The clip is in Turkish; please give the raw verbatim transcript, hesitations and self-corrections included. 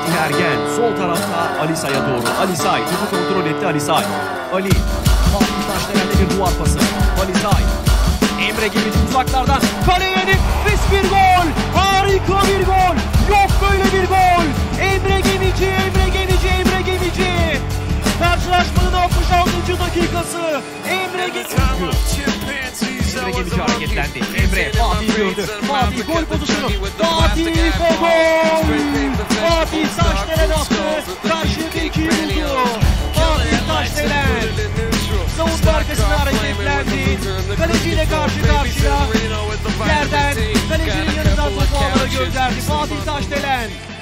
Fatih Ergen sol tarafta Ali Say'a doğru. Ali Say topu kontrol etti Ali Say. Ali. Fatih Taşdelen'de bir duvar pası. Ali Say. Emre Gemici uzaklardan kaleye nefis bir gol. Harika bir gol. Yok böyle bir gol. Emre Gemici, Emre Gemici, Emre Gemici. Karşılaşmanın altmış altıncı dakikası. Emre Gemici. Emre Gemici hareketlendi. Emre Fatih gördü. Fatih gol pozisyonu. Fatih gol. Fatih Taşdelen attı. Karşıyaka ikiyi buldu. Fatih Taşdelen. Savunma arkasına hareketlendi. Kaleciyle karşı karşıya. Yerden kalecinin yanından topu alana gönderdi. Fatih Taşdelen.